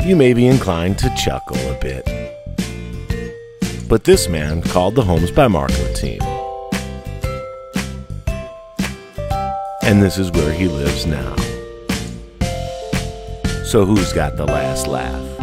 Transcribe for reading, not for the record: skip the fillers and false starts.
you may be inclined to chuckle a bit. But this man called the Homes by Marco team. And this is where he lives now. So who's got the last laugh?